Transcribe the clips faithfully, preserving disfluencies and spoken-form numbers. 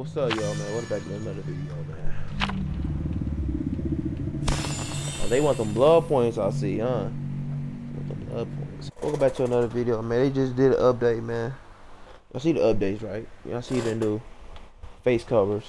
what's up, y'all, man? Welcome back to another video, man. Oh, they want them blood points, I see, huh? Want them blood points. Welcome back to another video, man. They just did an update, man. Y'all see the updates, right? Y'all see the new face covers.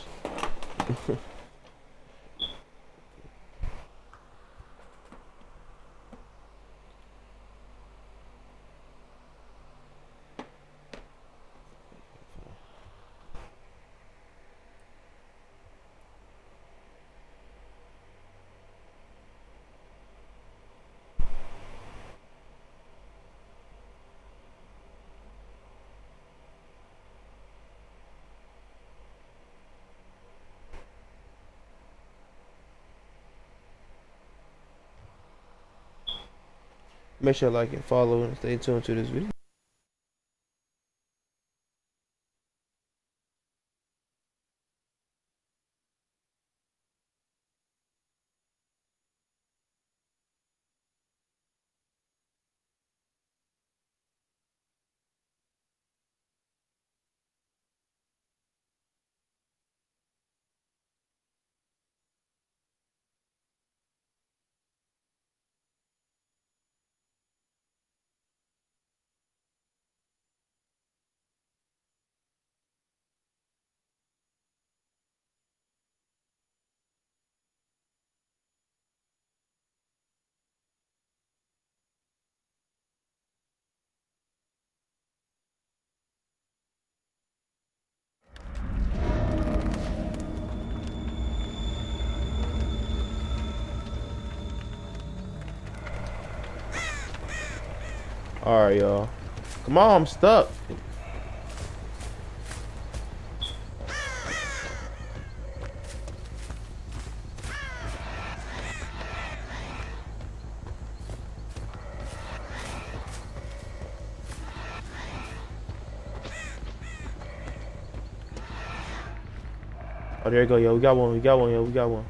Make sure to like and follow and stay tuned to this video. Alright, y'all. Come on, I'm stuck. Oh, there you go, yo. We got one. We got one, yo. We got one.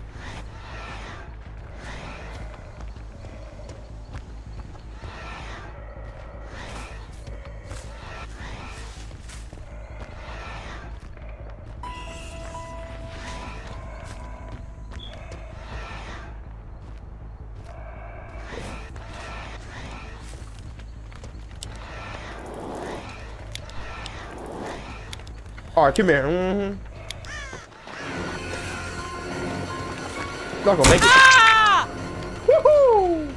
All right, come here. Mm-hmm. Not gonna make it. Ah! Woohoo!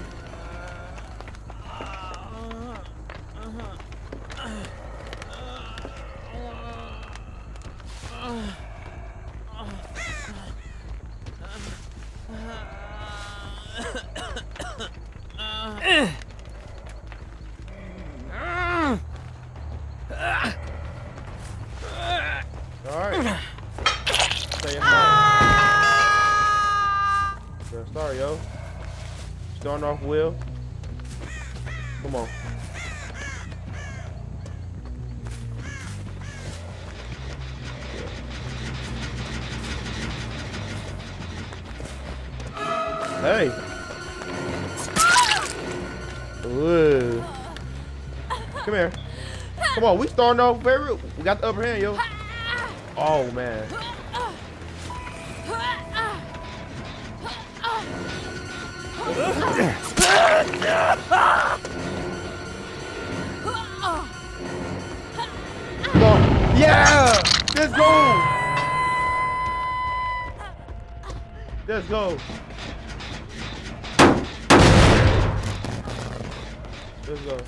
All right. Stay inside. Sorry, yo. Starting off Will. Come on. Hey. Ooh. Come here. Come on, we starting off very. We got the upper hand, yo. Oh man. Yeah! Let's go! Let's go! Let's go.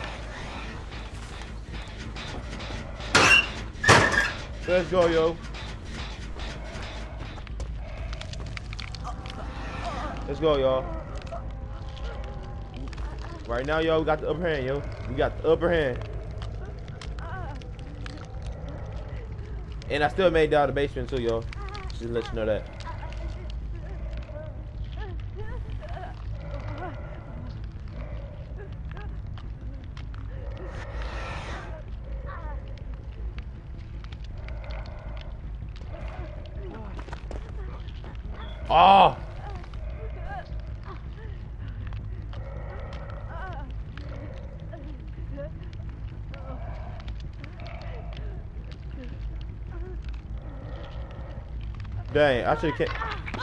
Let's go, yo. Let's go, y'all. Right now, yo, we got the upper hand, yo. We got the upper hand. And I still made it down the basement too, yo. Just to let you know that. Oh! Dang, I should have kept.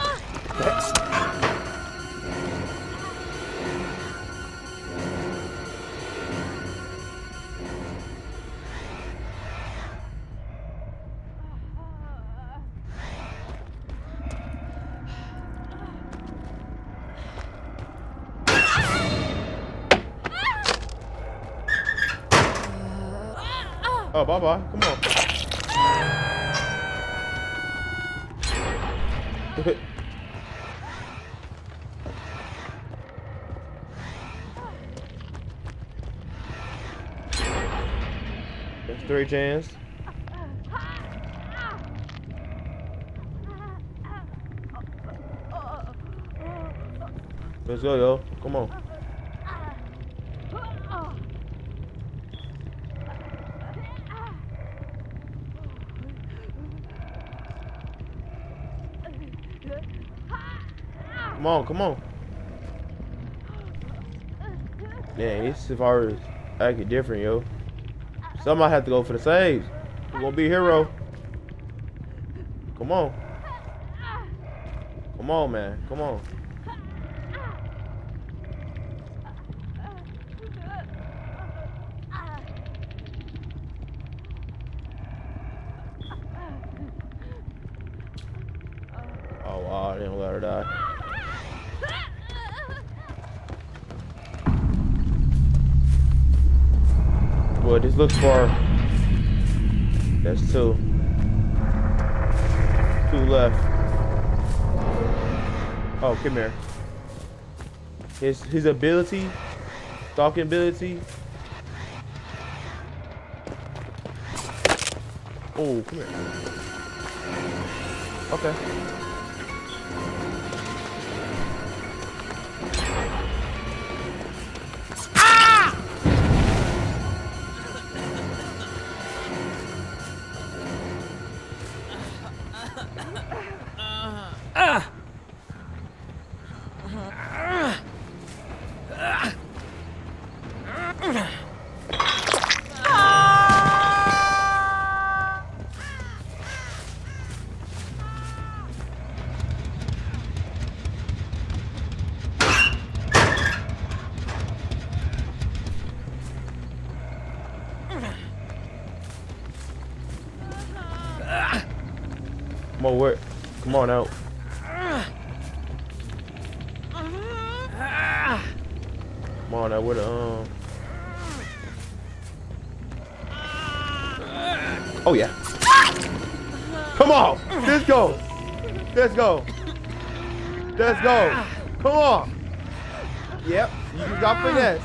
Oh, bye bye. Come on. That's three chance. Let's go, yo. Come on. Come on, come on. Yeah, this Safari is acting different, yo. Somebody have to go for the saves. We're gonna be a hero. Come on. Come on, man. Come on. Oh, wow. I didn't let her die. Well, this looks for. That's two. Two left. Oh, come here. His his ability, stalking ability. Oh, come here. Okay. Come on, where? Come on out. Come on out with the um. Oh yeah. Come on. Let's go. Let's go. Let's go. Come on. Yep. You just got finesse.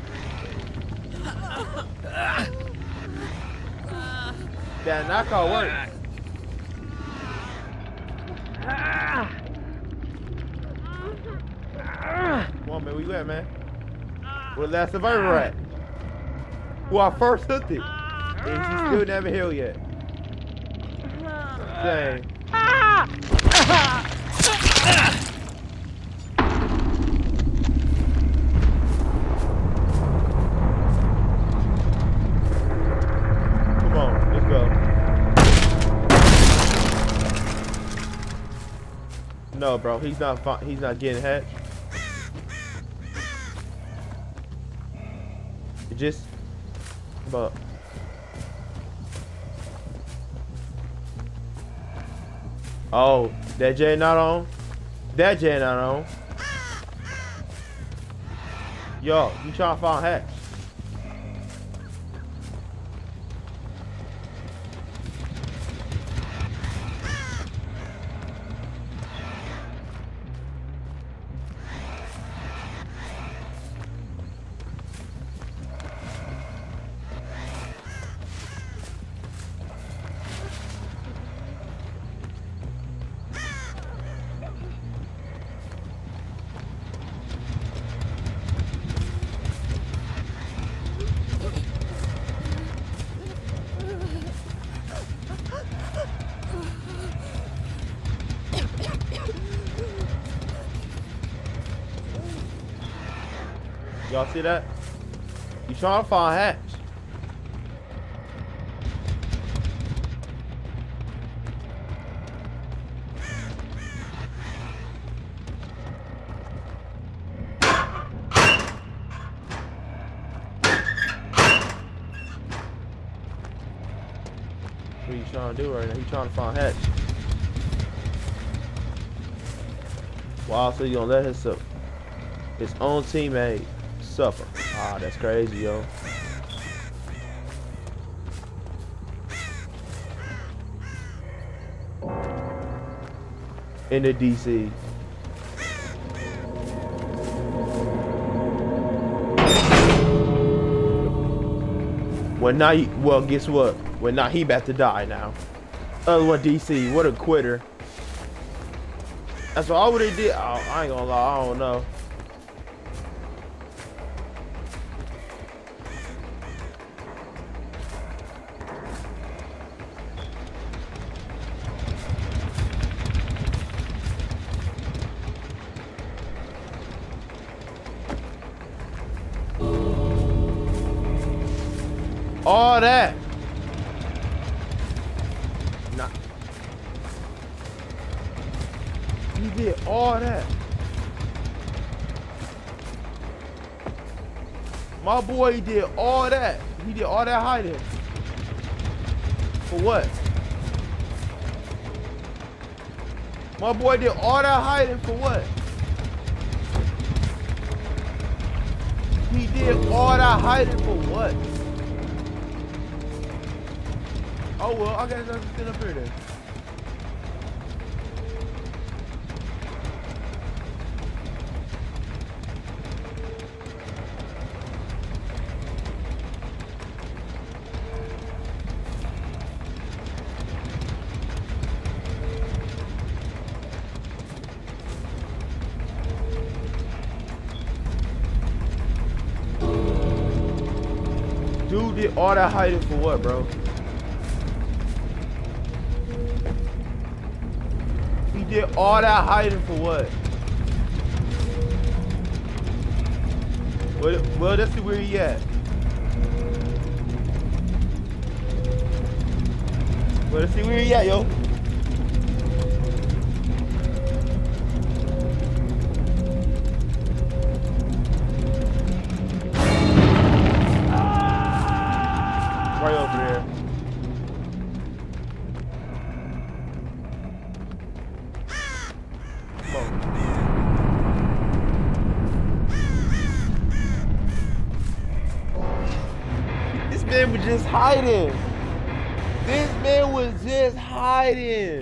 That knockout worked. Come on, man. Where you at, man? Where the last survivor at? Who I first hooked it. And she still never healed yet. Dang. Come on, let's go. No, bro, he's not. He's not getting hatched. It just, but. Oh, that J not on? That J not on? Yo, you trying to find hatch? Y'all see that? You trying to find hatch? What are you trying to do right now? He trying to find Hatch. Wow, so you gonna let his his own teammate suffer? Ah, that's crazy, yo. In the D C. Well, now, he, well, guess what? Well, now he about to die now. Other one, D C. What a quitter. That's all what he did. Oh, I ain't gonna lie. I don't know. All that. Nah. He did all that. My boy did all that. He did all that hiding. For what? My boy did all that hiding for what? He did all that hiding for what? Oh well, I guess I'll just sit up here then. Dude did all that hiding for what, bro? He did all that hiding for what? Well, well let's see where he at. Well, let's see where he at, yo. Right over there. Come on. This man was just hiding. This man was just hiding.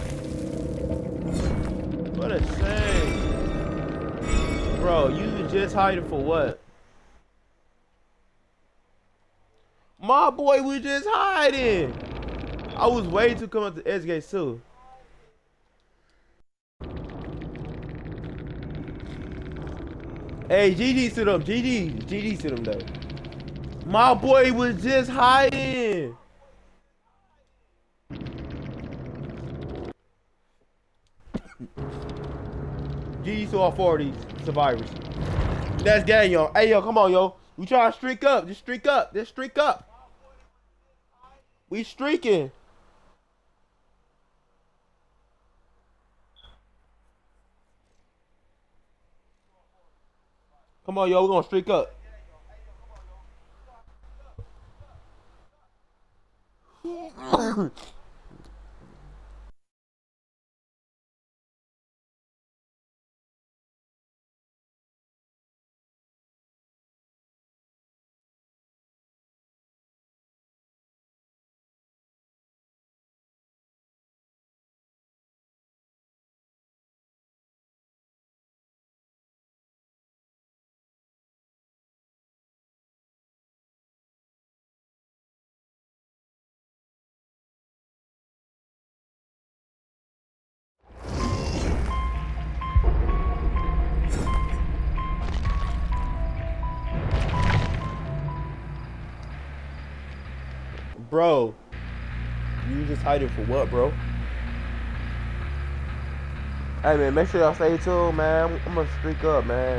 What a shame. Bro, you was just hiding for what? My boy was just hiding. I was waiting to come up to edge gates too. Hey, G G to them. G G. G G to them though. My boy was just hiding. G G to all four of these survivors. That's gang, yo. Hey, yo, come on, yo. We trying to streak up. Just streak up. Just streak up. We streaking. Come on, yo. We're going to streak up. Bro, you just hiding for what, bro? Hey, man, make sure y'all stay tuned, man. I'm gonna streak up, man.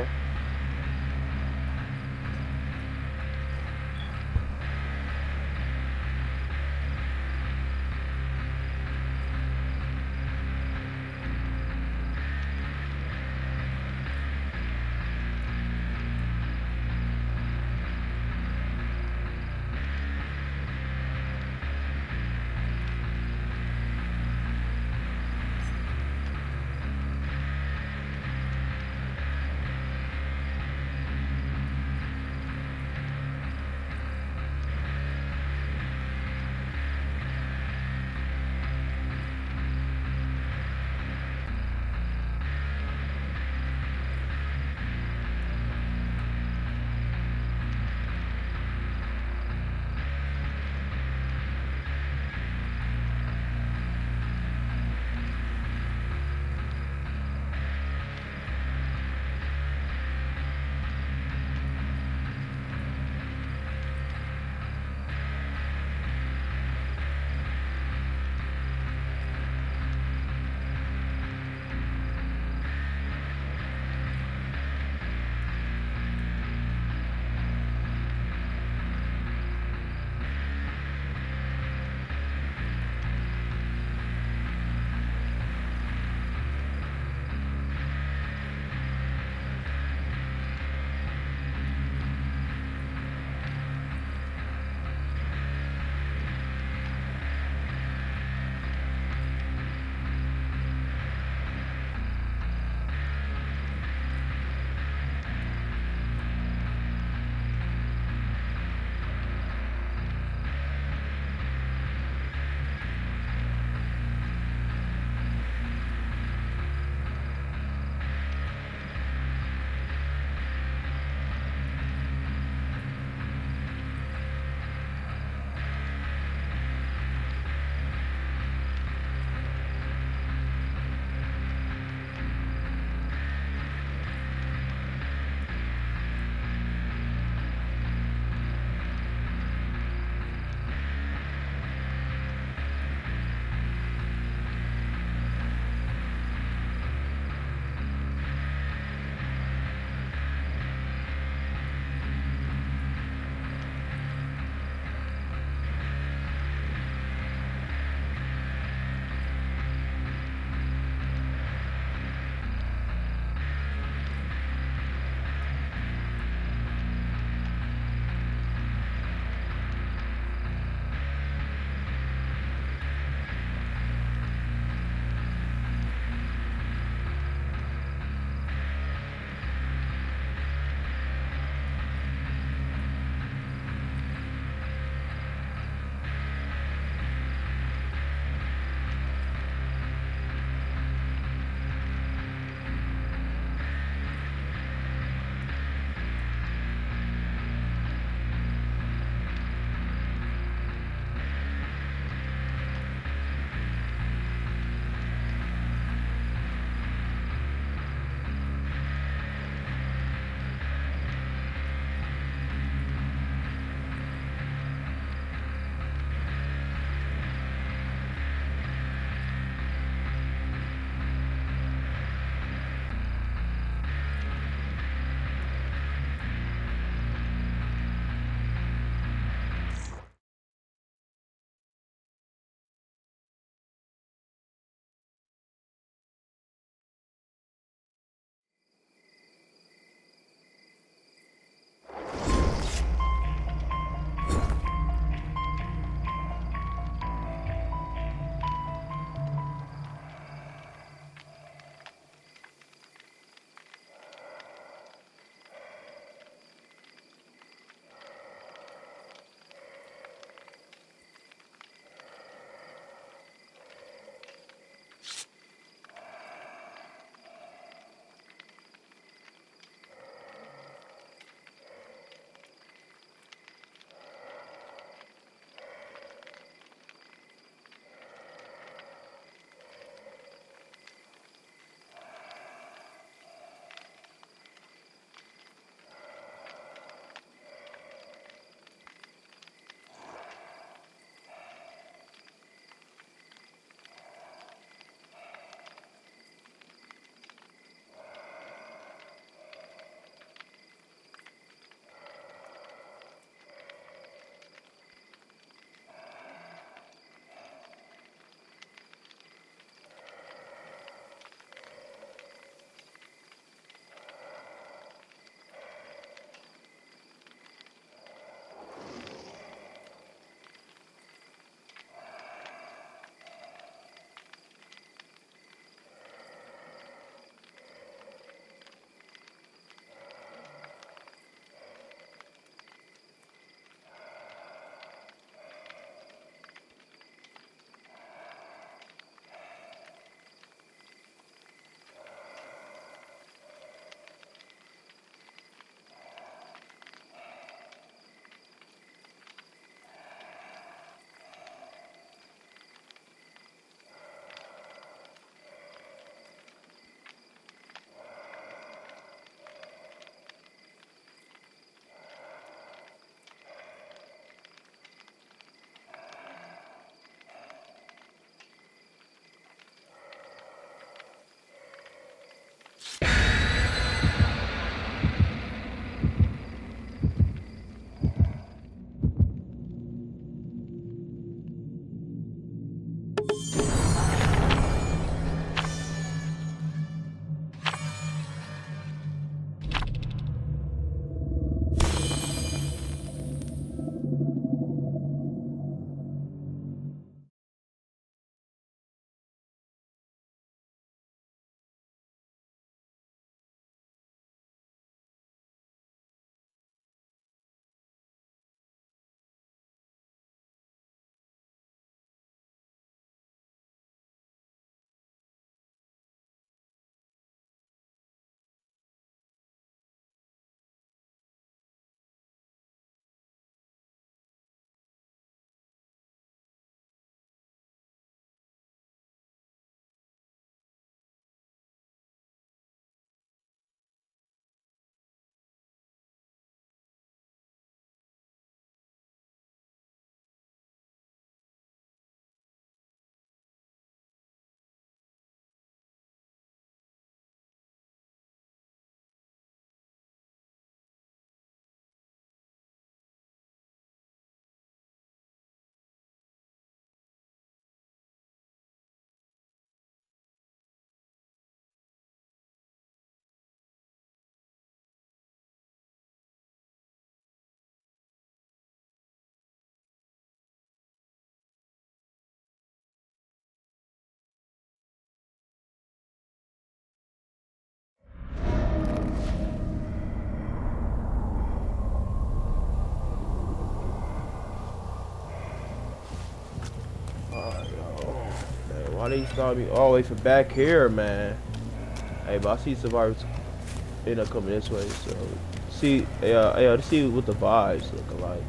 Why they start me all the way from back here, man? Hey, but I see survivors end up coming this way, so see, yeah, uh, yeah, let's see what the vibes look like.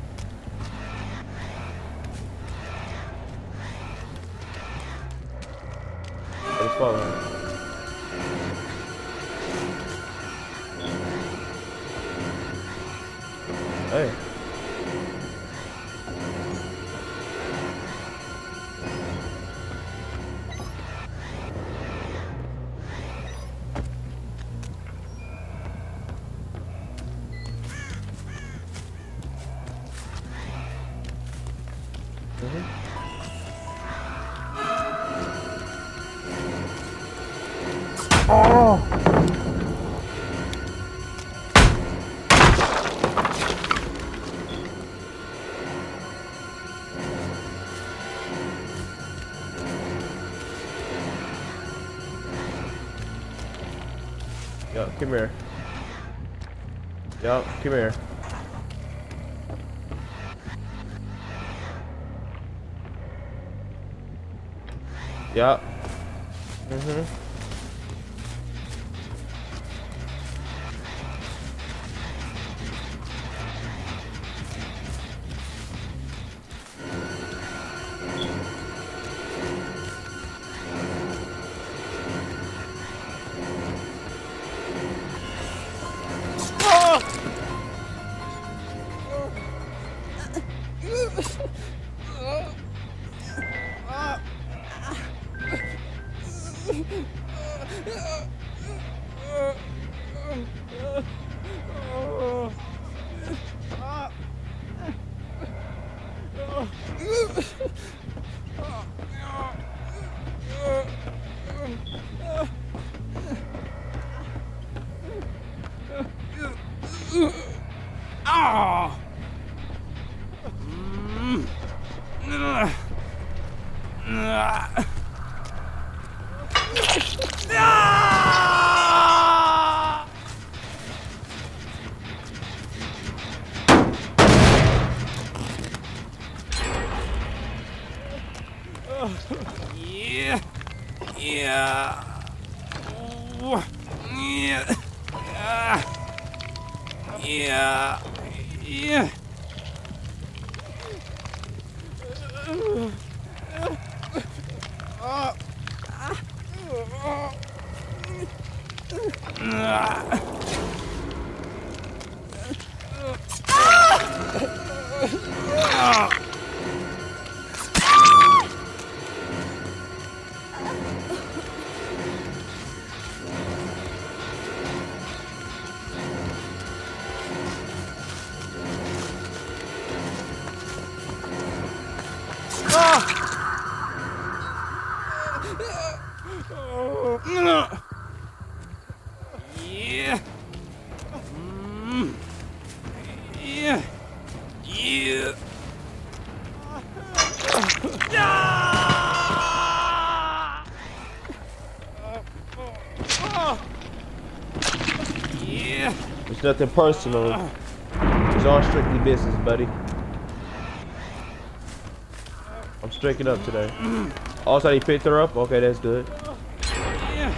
Let's follow. Hey. Mm-hmm. Oh! Yo, come here. Yo, come here. Yup. Mm-hmm. Ah! Yeah. Yeah. Oh. Yeah. Ah. Yeah. Yeah. Yeah. Mm. Yeah. Yeah. Yeah. It's nothing personal. It's all strictly business, buddy. I'm striking up today. Also, he picked her up. Okay, that's good. Yeah.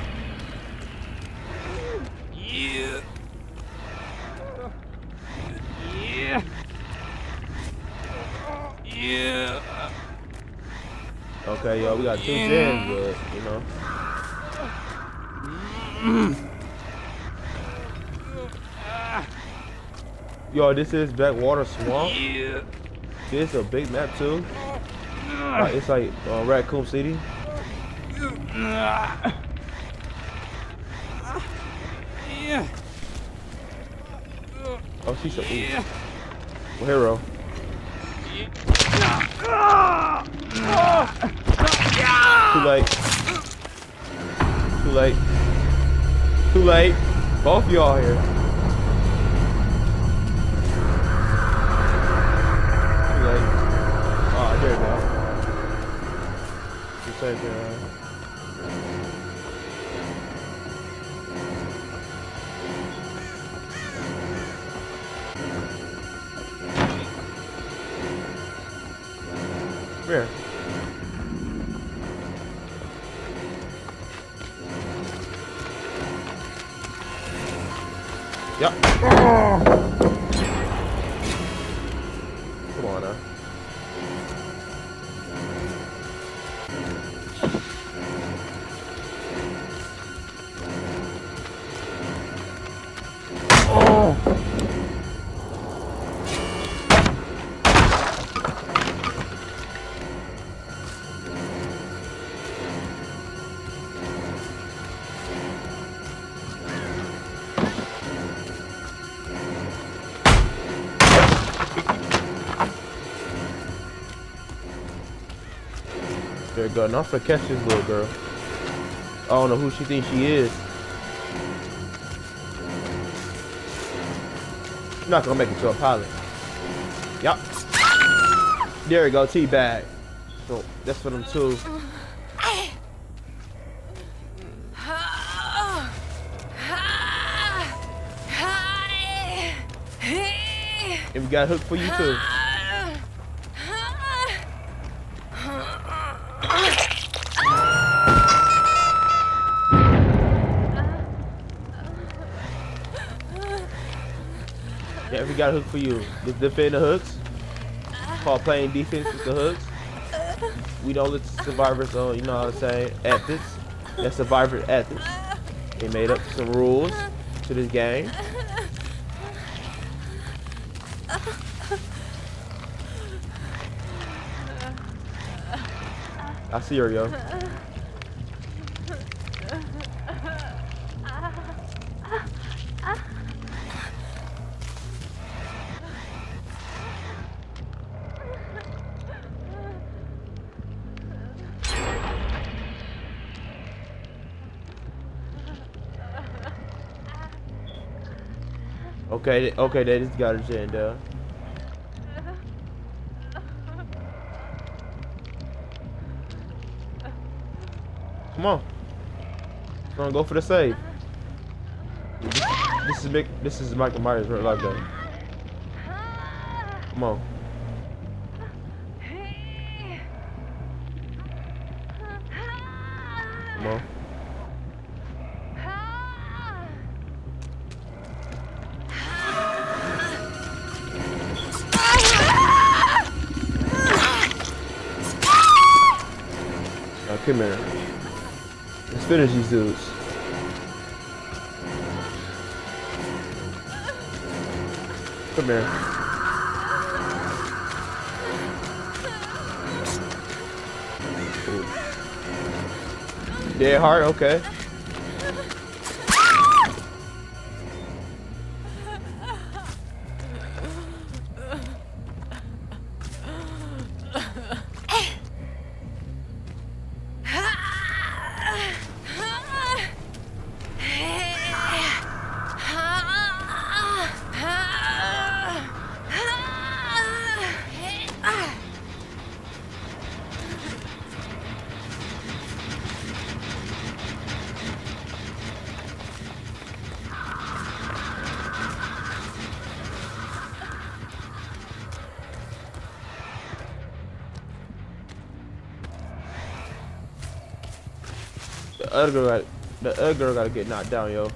Yeah. Yeah. Yeah. Okay, yo, we got two gens, but you know. Yo, this is Backwater Swamp. Yeah. This is a big map too. Like, it's like uh, Raccoon City. Yeah. Oh, she's a Yeah. well, hero. Too late. Too late. Too late. Both of y'all here. Too late. Oh, there you go. You said that. Come here. Yep. Come on now. Oh. There you go. Now for catch this little girl. I don't know who she thinks she is. She's not gonna make it to a pilot. Yup. There you go, teabag. So that's for them too. And we got a hook for you too. Yeah, we got a hook for you. This defend the hooks. Called playing defense with the hooks. We don't let survivors on, you know how to say, ethics. That's survivor ethics. They made up some rules to this game. I see her, yo. Okay, okay, they just got her chained down. Come on. Come on, go for the save. This, this is Mick, this is Michael Myers right like that. Come on. Come on. Now come here. Let's finish these dudes. Come here. Ooh. Dead heart, okay. The other girl got, the other girl gotta get knocked down, yo.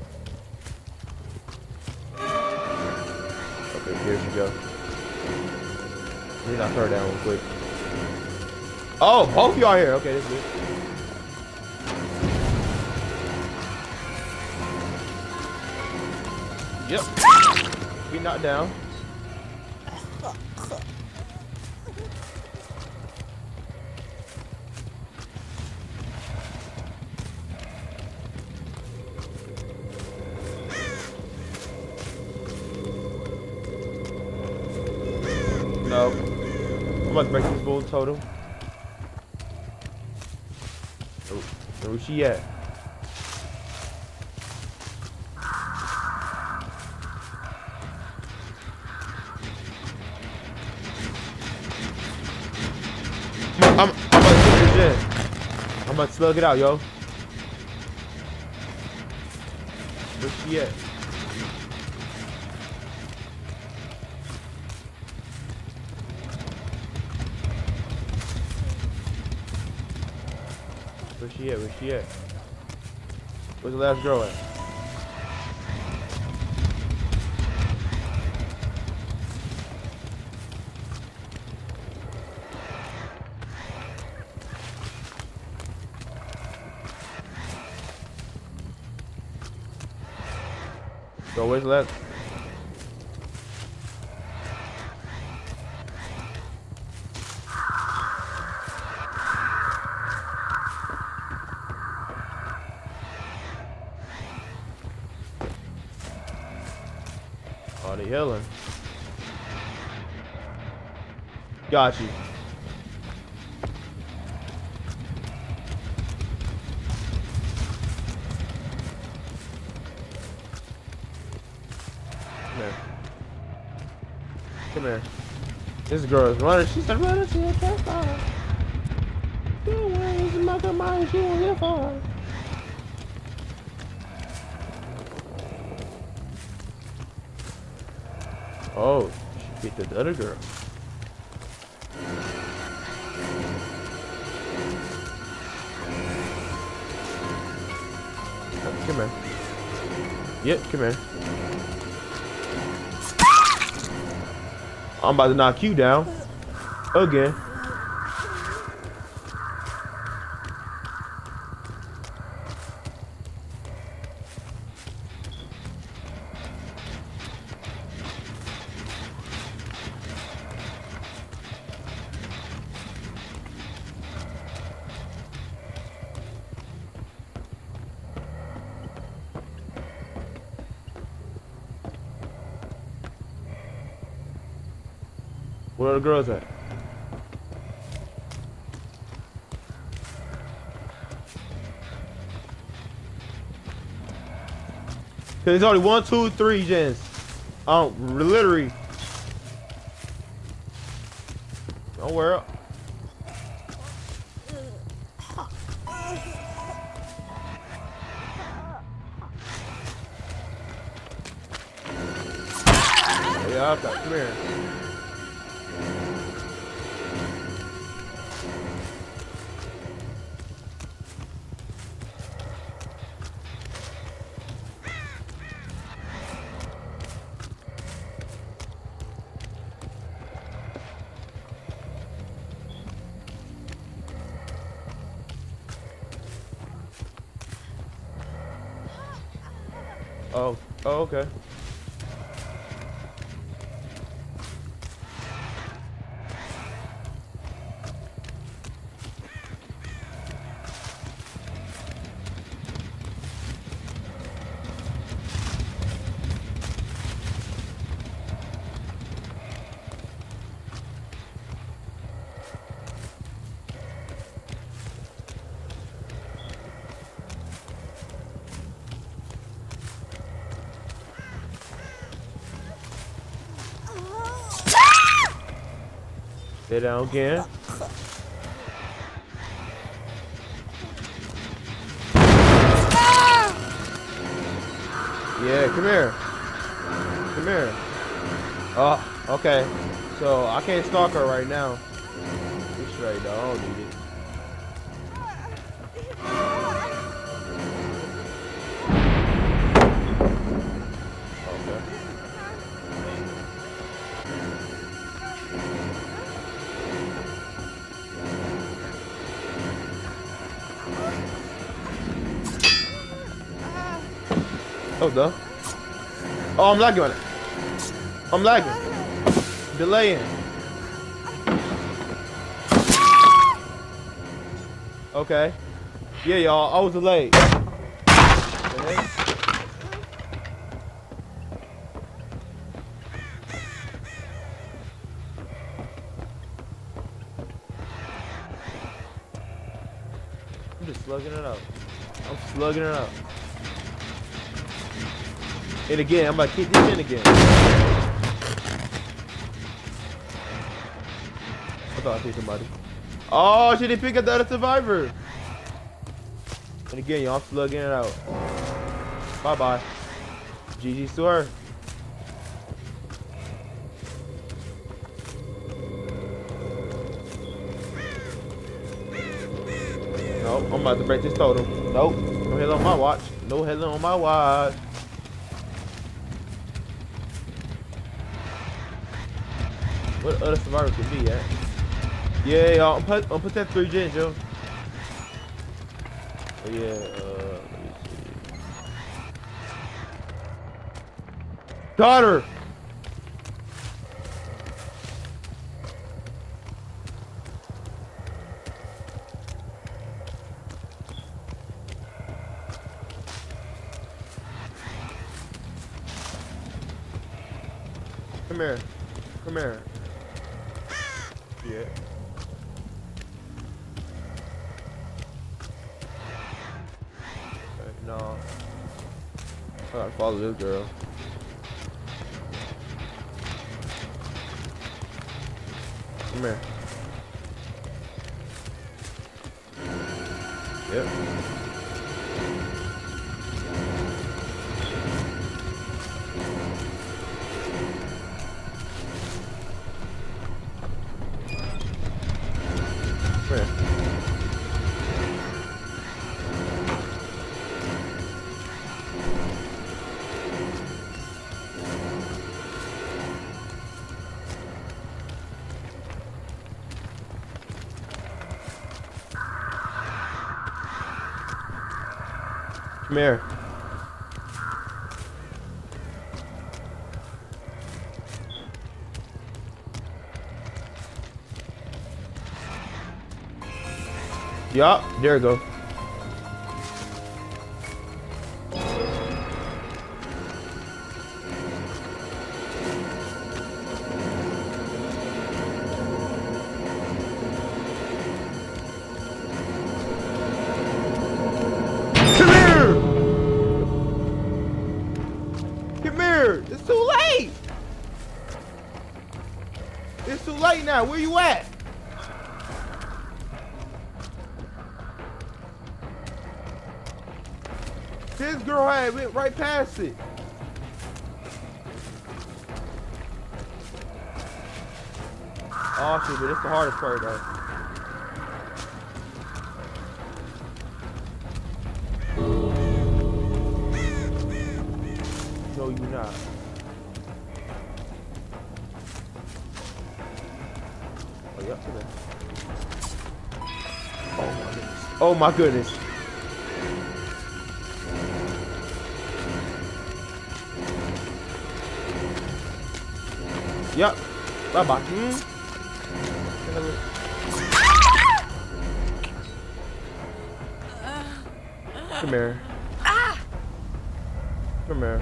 Okay, here she go. Let me knock her down real quick. Oh, both of y'all here. Okay, that's good. Yep. Get knocked down. No. I'm about to break this bull totem. Oh, where's she at? I'm, I'm, I'm about to get this in. I'm about to slug it out, yo. Where's she at? Where's she at? Where's she at? Where's the last girl at? So where's left? Oh, they healing. Got you. Come here. Come here. This girl is running. She said, running to your campfire. Don't worry, this is my good mind. She won't live far. Oh, she beat the other girl. Come here. Yep, come here. I'm about to knock you down. Again. Where are the girls at? There's only one, two, three gens. Um, literally. Don't worry. Yeah, okay. Come here. Oh, oh, okay. Stay down again. Yeah, come here. Come here. Oh, okay. So I can't stalk her right now. You straight though, I don't need it. Oh, duh. Oh, I'm lagging on it. I'm lagging. Delaying. Okay. Yeah, y'all. I was delayed. Okay. I'm just slugging it out. I'm slugging it out. And again, I'm about to kick this in again. I thought I see somebody. Oh, she didn't pick up the other survivor. And again, y'all, I'm slugging it out. Bye-bye. G G's to her. Nope, I'm about to break this totem. Nope, no hell on my watch. No hell on my watch. What other survivor could be at? Yeah, y'all. I'm put, I'm put that three gens, yo. Oh, yeah, uh, let me see. Got her. Come here. Come here. Yeah. Okay, no. I gotta follow this girl. Come here. Yep. Come here. Come here. Yup, there we go. It's too late. It's too late now. Where you at? This girl had went right past it. Oh shit, but it's the hardest part though. No, you not. Oh, you up to that? Oh my goodness. Oh my goodness. Yep. Bye bye. Hmm. Come here. Come here.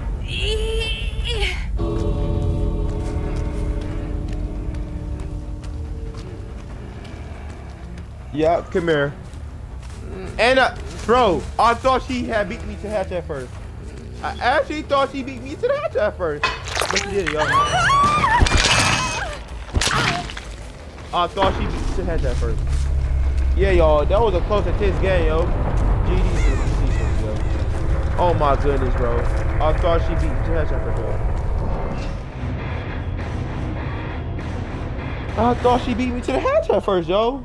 Yeah, come here. And uh, bro, I thought she had beat me to hatch at first. I actually thought she beat me to the hatch at first. But she did it, y'all. I thought she beat me to the hatch at first. Yeah, y'all, that was a close and tense game, yo. G D, yo. Oh my goodness, bro. I thought she beat me to the hatch at first, yo. I thought she beat me to the hatch at first, yo.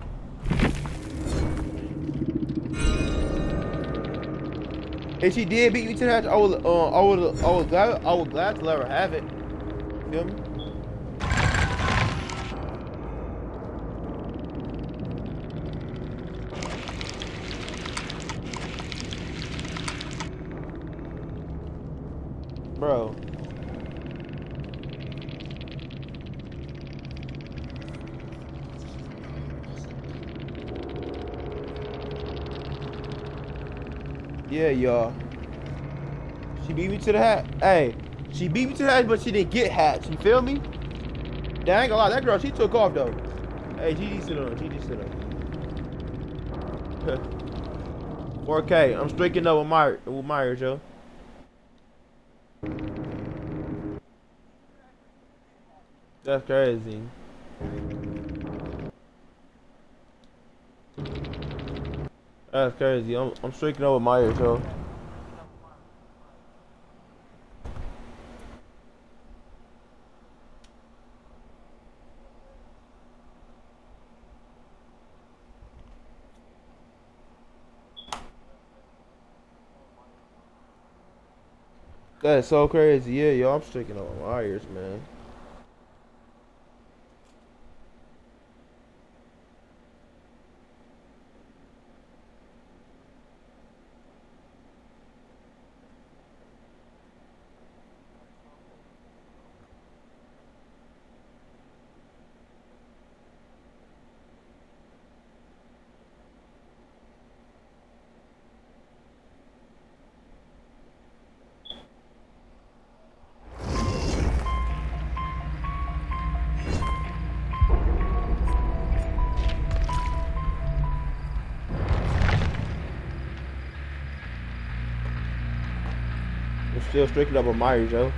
If she did beat me to the hatch, I would, uh, I would, I was glad, I was glad to let her have it. Feel me? Bro. Yeah, y'all. She beat me to the hat. Hey, she beat me to the hatch, but she didn't get hatched. You feel me? That ain't gonna lie. That girl, she took off though. Hey, G D, sit on. G D, sit on. four K. I'm streaking up with Myers, with Myers, yo. That's crazy. That's crazy. I'm I'm streaking up with Myers, yo. That's so crazy. Yeah, yo, I'm streaking up with Myers, man. still strictly over Myers, yo.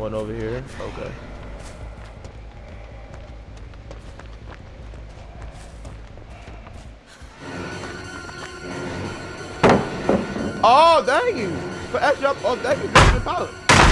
one over here. Okay. Oh, thank you for extra. Oh, thank you for the pilot.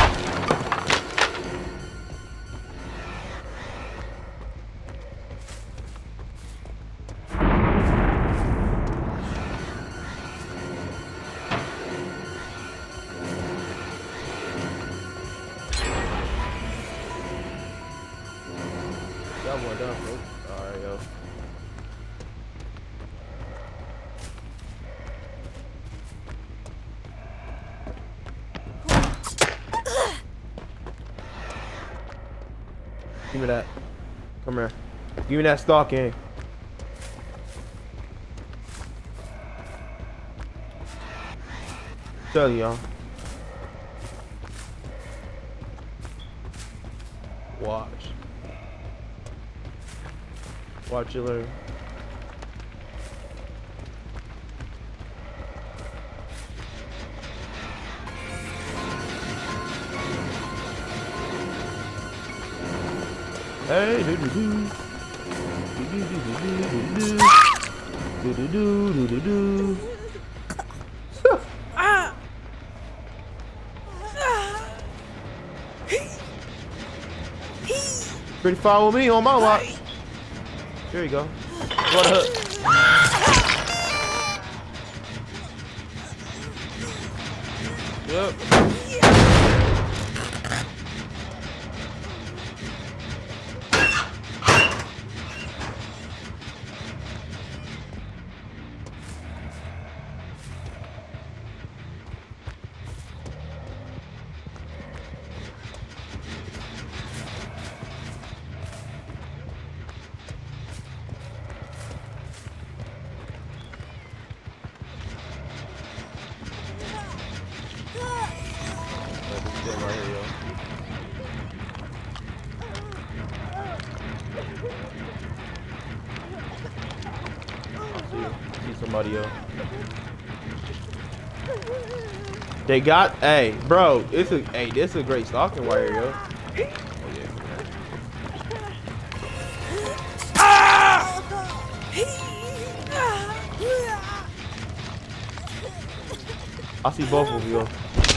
Got one done, folks. All right, yo. Give me that. Come here. Give me that stalking. Tell y'all. Watch. Watch you later. Hey, do do do. Do do do do do do. Do do do do do do. Pretty far with me on my watch. Here you go. Go to hook. Yep. Right here, yo. I see, I see somebody else. They got, hey, bro, it's a, hey, this is a great stalking wire, yo. Oh yeah. I see both of you.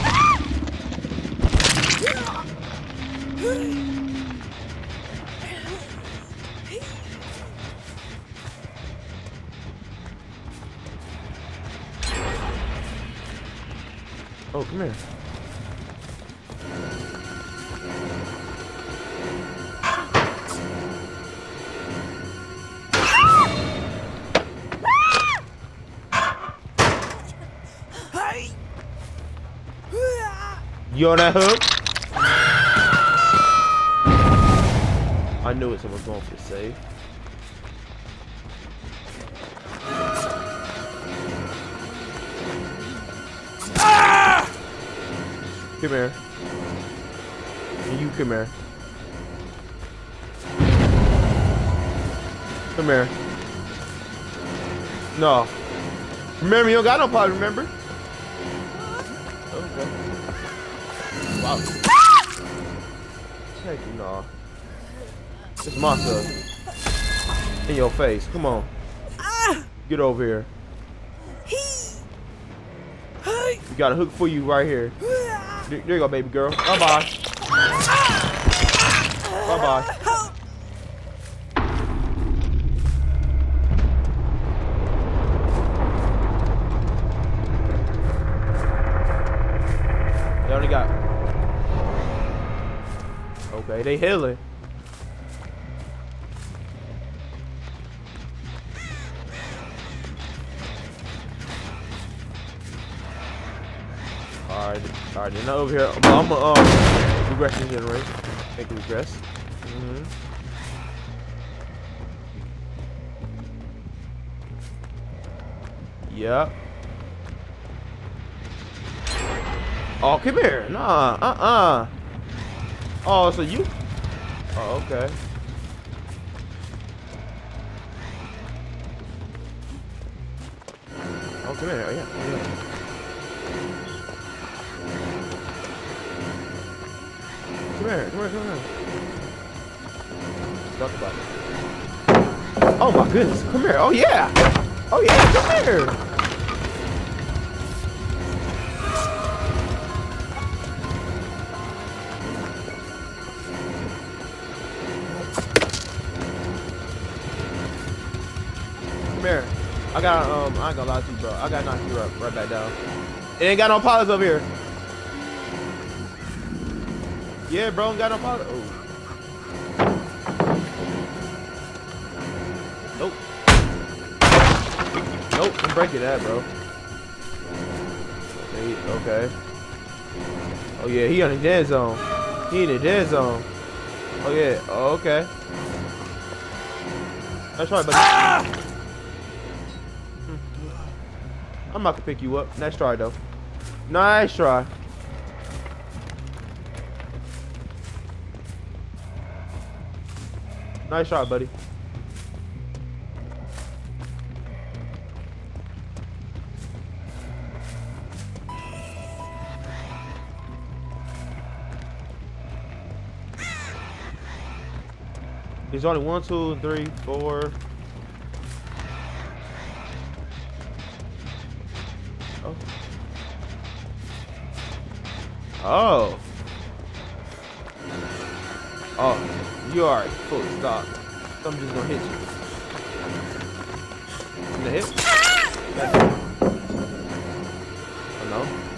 Oh, come here. You on that hook? I knew it. Someone was going for the save. Ah! Come here. And you come here. Come here. No. Remember, you don't got no problem, remember? Okay. Wow. Heck no. It's my stuff. In your face. Come on. Get over here. We got a hook for you right here. There, there you go, baby girl. Bye bye. Bye bye. They only got. Okay, they healing. Alright, alright, they're not over here. I'm gonna um regression generate. Make it regress. Mm-hmm. Yep. Oh, come here. Nah, uh-uh. Oh, so you? Oh, okay. Oh, come here. Oh, yeah. Oh, yeah. Come here, come here, come here. Let's talk about it. Oh my goodness, come here. Oh yeah. Oh yeah, come here. Come here. I got um I ain't gonna lie to you, bro. I gotta knock you right, right back down. It ain't got no pilots over here. Yeah, bro, ain't got no pilots. Oh. Nope. Nope, I'm breaking that, bro. Okay, okay. Oh yeah, he on the dead zone. He in the dead zone. Oh yeah, oh, okay. That's right, buddy. Ah! I'm not gonna pick you up. Nice try, though. Nice try. Nice try, buddy. There's only one, two, three, four. Oh. Oh. Oh, you are fully stopped. Something's gonna hit you. In the hit? That's it. Oh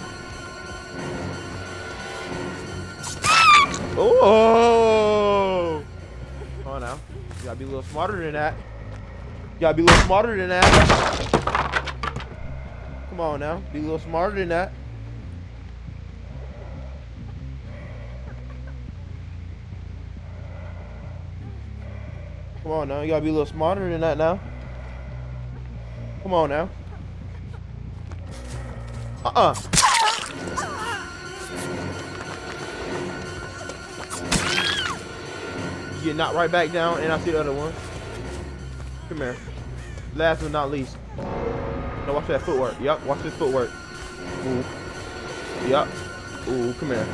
no. Oh! Come on now. You gotta be a little smarter than that. You gotta be a little smarter than that. Come on now. Be a little smarter than that. Come on now. You gotta be a little smarter than that now. Come on now. Uh-uh. You get knocked right back down, and I see the other one. Come here. Last but not least. Now watch that footwork. Yup, watch this footwork. Ooh. Yup. Ooh, come here.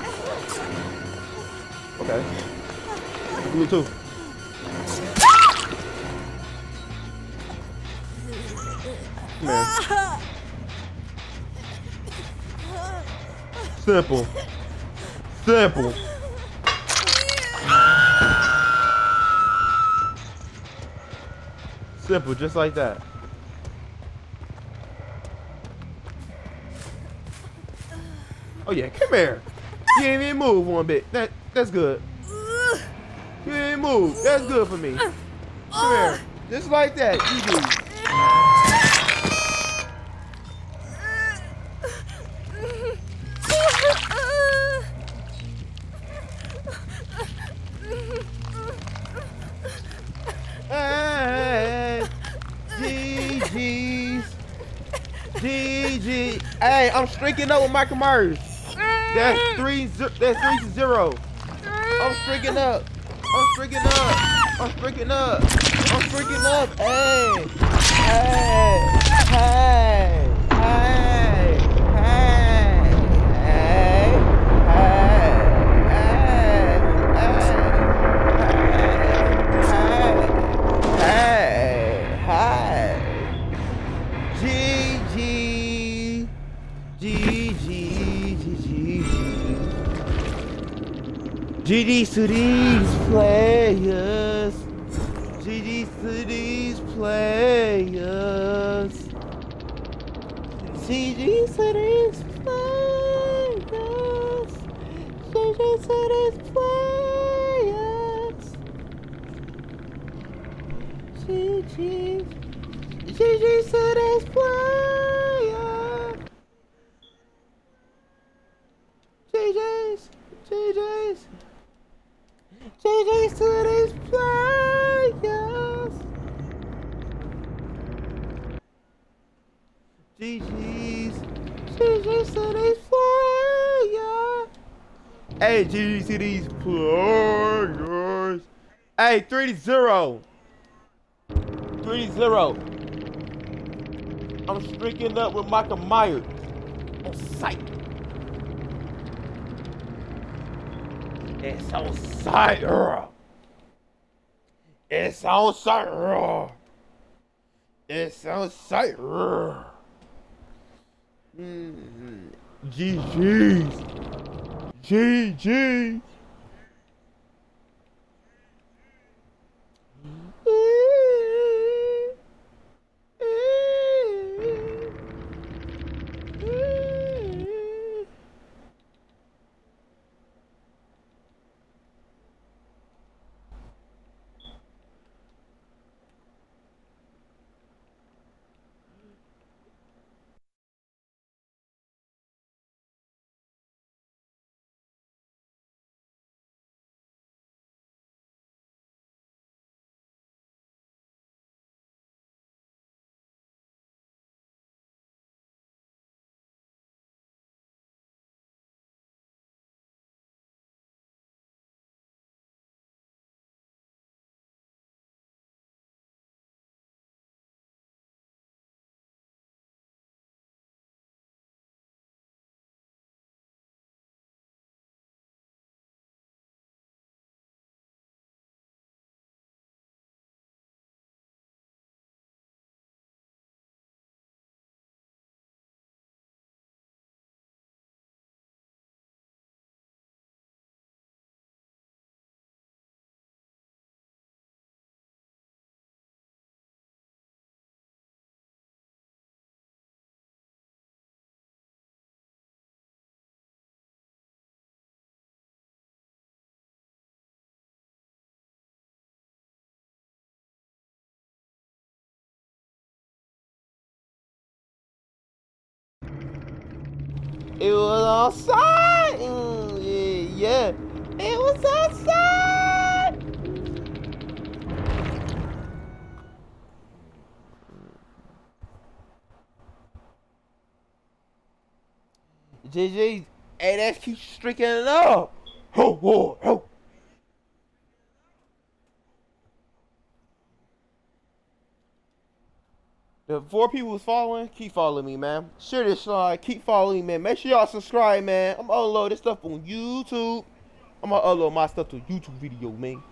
Okay. Blue too. Come here. Simple. Simple. Simple, just like that. Oh yeah, come here. You ain't even move one bit. That that's good. You ain't move. That's good for me. Come here. Just like that. You do. Hey, G G's. G G. Hey, I'm streaking up with Michael Myers. That's three. That's three to zero. I'm streaking up. I'm streaking up. I'm streaking up. I'm streaking up. Hey, hey, hey, hey, hey, hey, hey, hey, hey, G G. G G G G G G's to these players. G G's to these players. G G's to these players. G G's to these players. G G's. G G's to these players. G J's, G J's, G J's to these players. G G's, G G's to these players. Hey, G G's to these players. Hey, three to zero. three to zero. I'm streaking up with Michael Myers on sight. It's on sight. It's on sight. It's on sight. Mm-hmm. G G's. G G's. It was outside. Mm, yeah, yeah. It was outside. J J, hey, that keeps streaking it up. Ho, ho, ho. The four people was following, keep following me, man. Share this slide, keep following me, man. Make sure y'all subscribe, man. I'm gonna upload this stuff on YouTube. I'm gonna upload my stuff to YouTube video, man.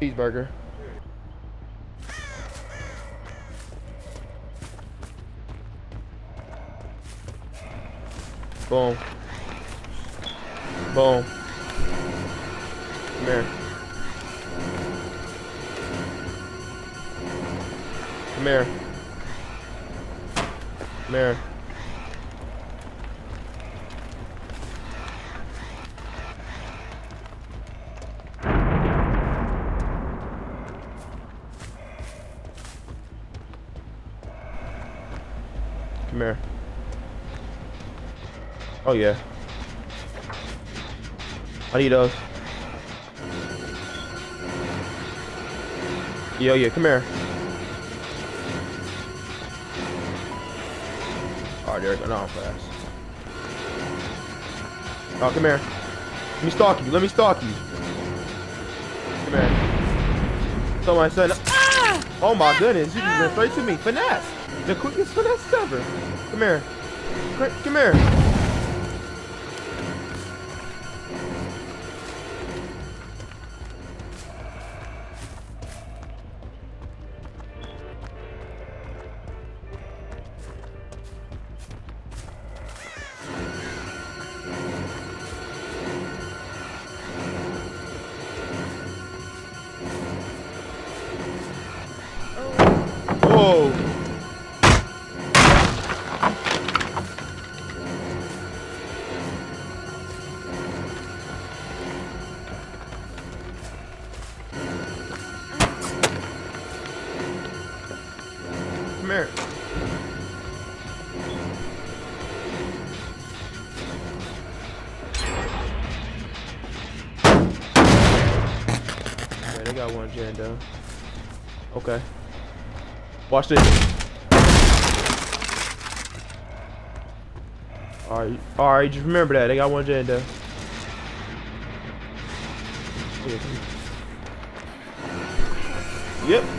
Cheeseburger. Boom. Boom. Come here. Come here. Come here. Come here. Oh yeah. I need those. Yo, yeah, come here. Oh, there we go. No, I'm fast. Oh, come here. Let me stalk you. Let me stalk you. Come here. Somebody said, ah! Oh my goodness, you just went straight to me. Finesse. The quickest finesse ever. Come here. Come here. Whoa. Come here. Yeah, they got one gen though. Okay. Watch this. Alright, alright, just remember that. They got one gen though. Yep.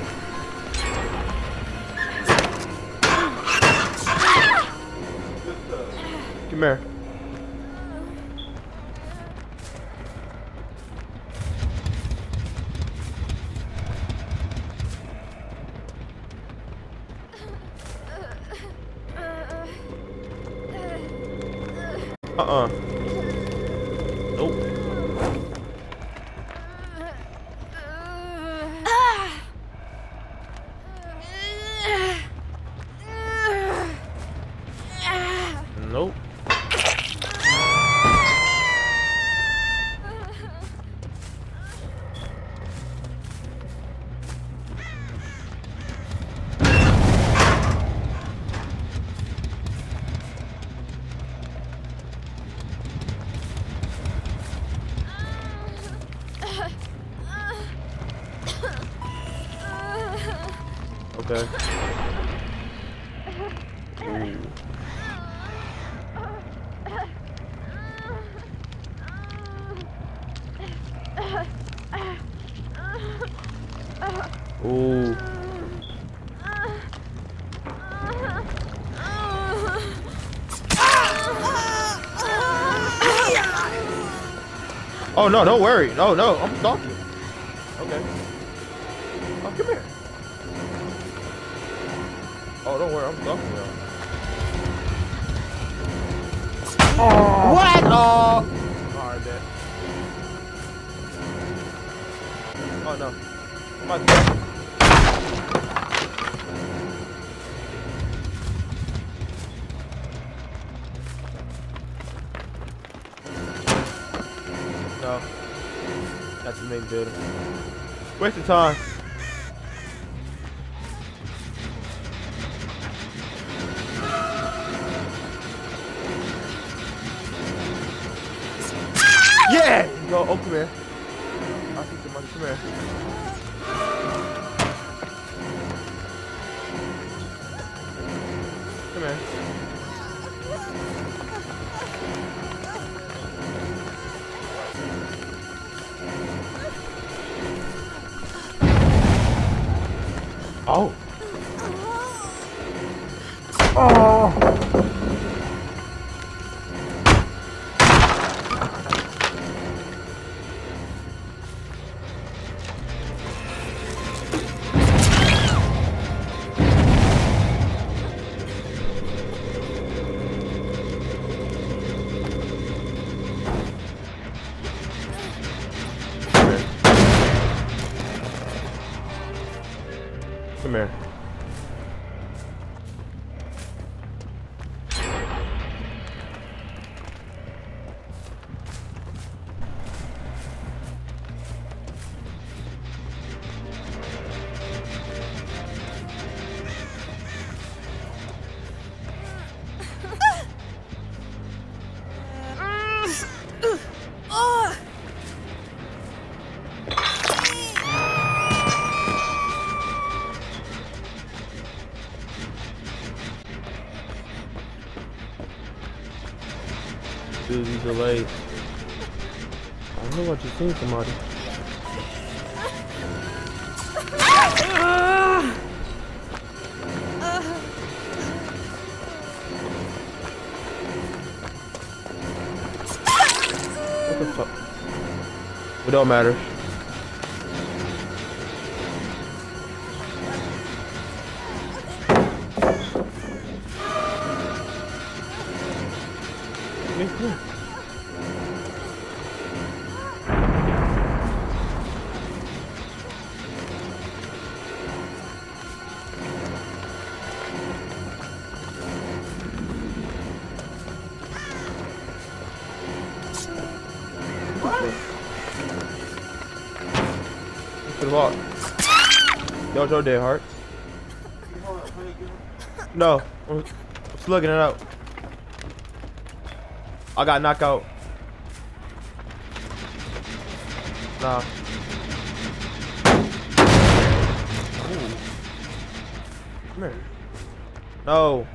Come here. Uh-uh. Nope. Nope. Okay. Ooh. Ooh. Oh no, don't worry. No, no, I'm stalking you. Okay. Oh, come here. Oh, don't worry, I'm stalking you. Oh. What? Oh. Alright, man. Oh no. I'm about to... No. That's the main building. Waste of time. Yeah! Go, oh, come here. I see somebody, come here. Come here. Oh. Oh. Come here. Susie delayed. I know what you seen somebody. What the fuck? It don't matter. Yeah. To the vault. That was your dead heart. No, I'm slugging it out. I got knocked out. Nah. Ooh. Come here. No.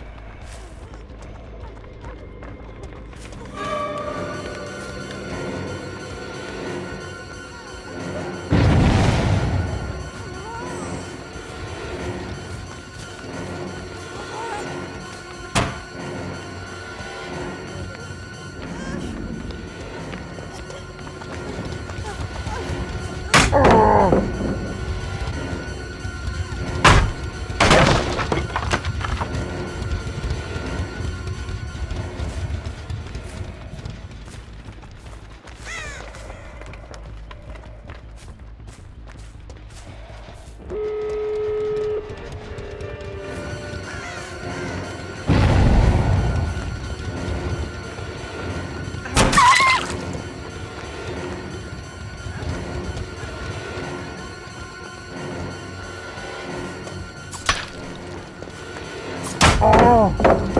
Oh.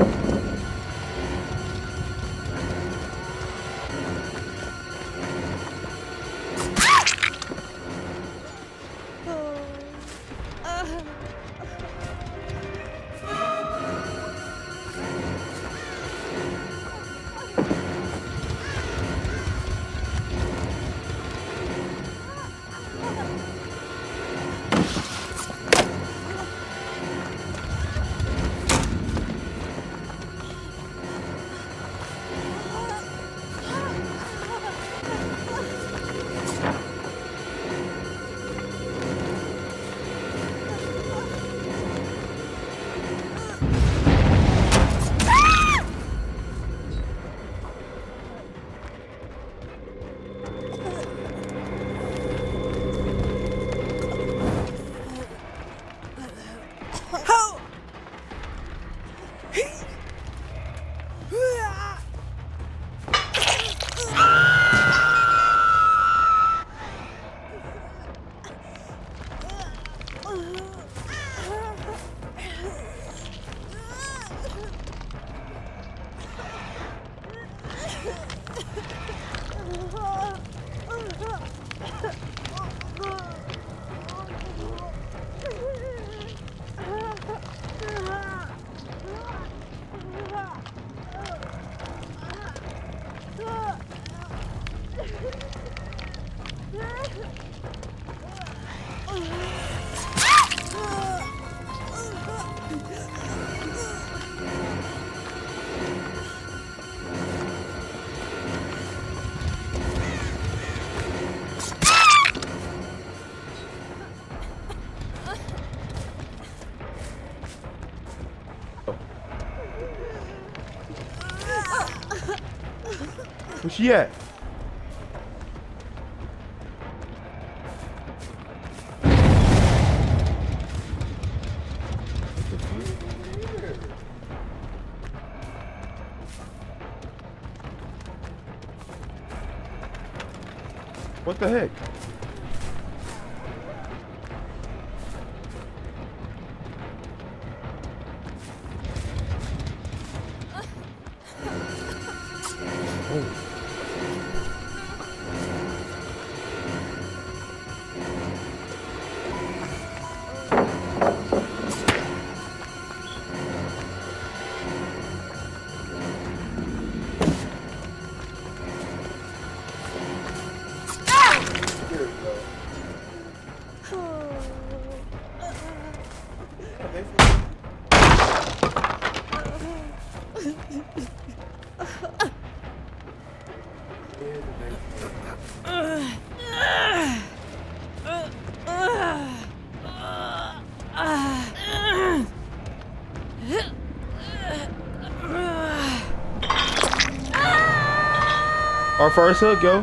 Where's she at? What the heck? Oh. Our first hook, yo.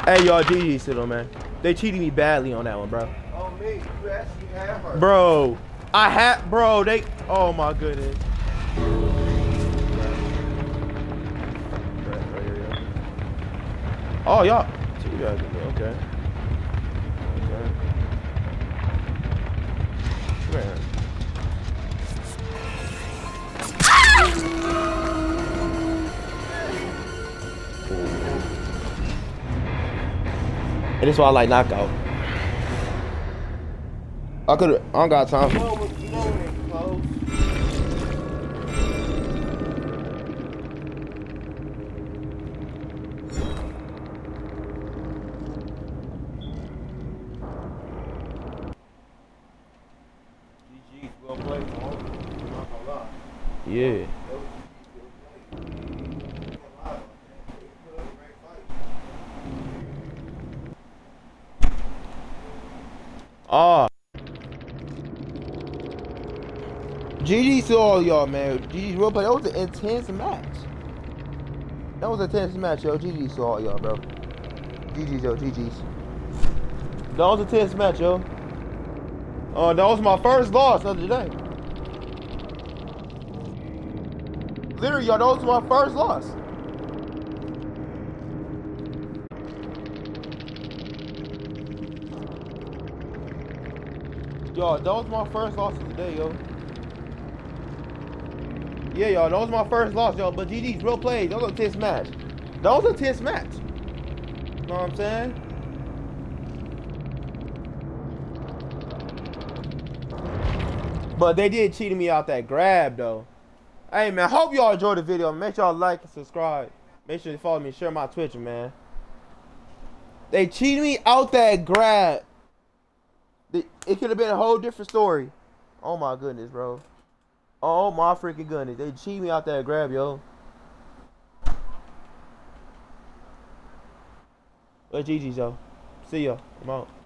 Hey, y'all, G G still, man. They cheated me badly on that one, bro. Oh, me. You actually have her. Bro, I had, bro, they, oh my goodness. Oh, y'all, two guys in there, okay. Okay. Man. And this is why I like knockout. I could, I don't got time. You know when, you know when it's close. G G's well played, man. I'm not gonna lie. Yeah. Ah. G G's to all y'all, man. G G's real play. That was an intense match. That was an intense match, yo. G G's to all y'all, bro. G G's, yo. G G's. That was an intense match, yo. Uh, that was my first loss of the day. Literally, y'all, that was my first loss. Yo, that was my first loss of the day, yo. Yeah, y'all, that was my first loss, y'all. But G G's real play. That was a tense match. That was a tense match. You know what I'm saying? But they did cheating me out that grab, though. Hey, man, hope y'all enjoyed the video. Make sure y'all like and subscribe. Make sure you follow me and share my Twitch, man. They cheated me out that grab. It could have been a whole different story. Oh, my goodness, bro. Oh, my freaking goodness. They cheated me out that grab, yo. But G G's, yo. See ya. I'm out.